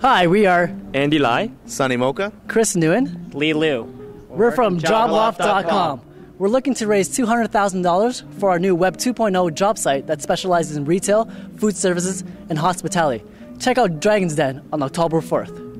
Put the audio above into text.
Hi, we are Andy Lai, Sunny Mocha, Chris Nguyen. Lee Liu. We're from Jobloft.com. We're looking to raise $200,000 for our new Web 2.0 job site that specializes in retail, food services, and hospitality. Check out Dragon's Den on October 4th.